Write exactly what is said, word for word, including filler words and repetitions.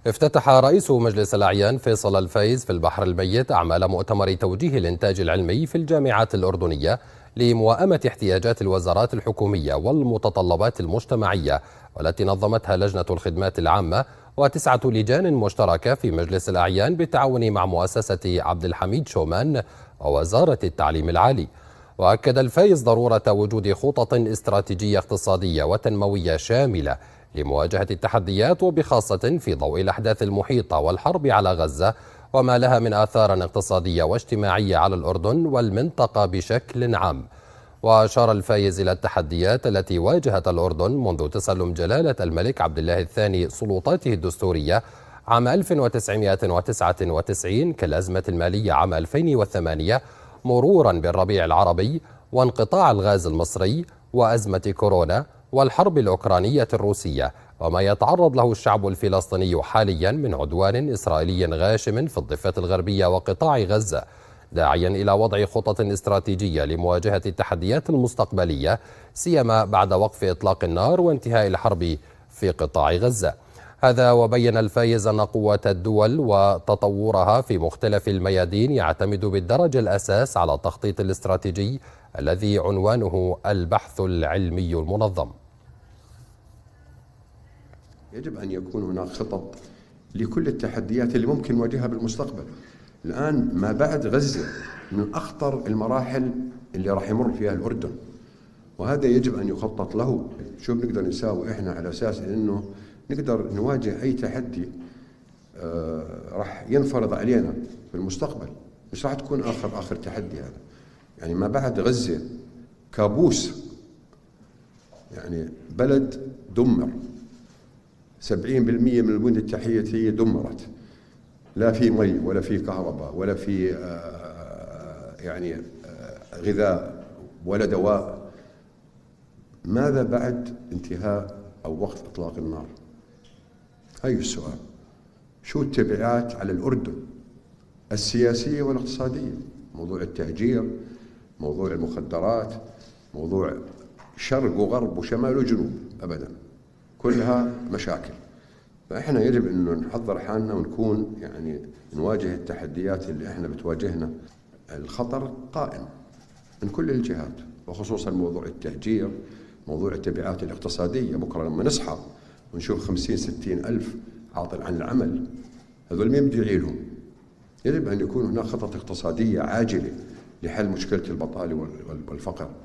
افتتح رئيس مجلس الأعيان فيصل الفايز في البحر الميت أعمال مؤتمر توجيه الإنتاج العلمي في الجامعات الأردنية لموائمة احتياجات الوزارات الحكومية والمتطلبات المجتمعية، والتي نظمتها لجنة الخدمات العامة وتسعة لجان مشتركة في مجلس الأعيان بالتعاون مع مؤسسة عبد الحميد شومان ووزارة التعليم العالي. وأكد الفايز ضرورة وجود خطط استراتيجية اقتصادية وتنموية شاملة لمواجهة التحديات، وبخاصة في ضوء الأحداث المحيطة والحرب على غزة وما لها من آثار اقتصادية واجتماعية على الأردن والمنطقة بشكل عام. وأشار الفايز إلى التحديات التي واجهت الأردن منذ تسلم جلالة الملك عبد الله الثاني سلطاته الدستورية عام ألف وتسعمائة وتسعة وتسعين كالأزمة المالية عام ألفين وثمانية، مرورا بالربيع العربي وانقطاع الغاز المصري وأزمة كورونا والحرب الأوكرانية الروسية، وما يتعرض له الشعب الفلسطيني حاليا من عدوان إسرائيلي غاشم في الضفة الغربية وقطاع غزة، داعيا إلى وضع خطط استراتيجية لمواجهة التحديات المستقبلية، سيما بعد وقف إطلاق النار وانتهاء الحرب في قطاع غزة. هذا وبين الفايز أن قوة الدول وتطورها في مختلف الميادين يعتمد بالدرجة الأساس على التخطيط الاستراتيجي الذي عنوانه البحث العلمي المنظم. يجب أن يكون هناك خطط لكل التحديات اللي ممكن نواجهها بالمستقبل. الآن ما بعد غزة من أخطر المراحل اللي راح يمر فيها الأردن، وهذا يجب أن يخطط له. شو بنقدر نساوي إحنا على أساس إنه نقدر نواجه أي تحدي آه راح ينفرض علينا في المستقبل. مش راح تكون آخر آخر تحدي هذا. يعني ما بعد غزة كابوس، يعني بلد دمر، سبعين بالمئة من البنية التحتية دمرت، لا في مي ولا في كهرباء ولا في آه يعني آه غذاء ولا دواء. ماذا بعد انتهاء أو وقف إطلاق النار؟ هاي السؤال. شو التبعات على الأردن السياسية والاقتصادية؟ موضوع التهجير، موضوع المخدرات، موضوع شرق وغرب وشمال وجنوب، أبدا كلها مشاكل. فإحنا يجب أنه نحضر حالنا ونكون يعني نواجه التحديات اللي إحنا بتواجهنا. الخطر قائم من كل الجهات، وخصوصا موضوع التهجير، موضوع التبعات الاقتصادية. بكرة لما نصحى ونشوف خمسين ستين ألف عاطل عن العمل، هذول مين بده يعيلهم؟ يجب أن يكون هناك خطط اقتصادية عاجلة لحل مشكلة البطالة والفقر.